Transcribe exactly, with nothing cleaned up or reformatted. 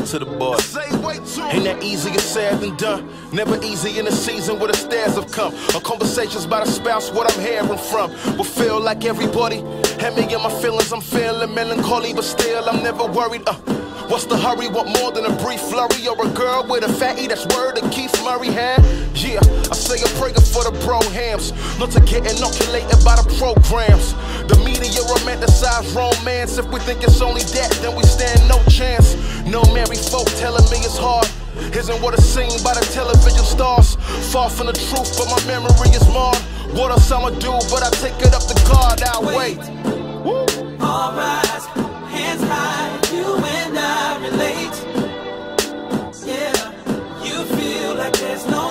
out to the boy. Ain't that easier said than done? Never easy in the season where the stairs have come. Or conversations about a spouse, what I'm hearing from. Will feel like everybody had me in my feelings. I'm feeling melancholy, but still I'm never worried. Uh, what's the hurry? Want more than a brief flurry or a girl with a fatty? That's word that Keith Murray had. Yeah, I say a prayer for the bro hams, not to get inoculated by the programs. The media romanticize romance. If we think it's only that, then we stand no chance. No married folk telling me it's hard isn't what is seen by the television stars. Far from the truth, but my memory is marred. What else I'ma do? But I take it up to God. I'll wait. Woo. All rise, hands high, you and I relate. Yeah, you feel like there's no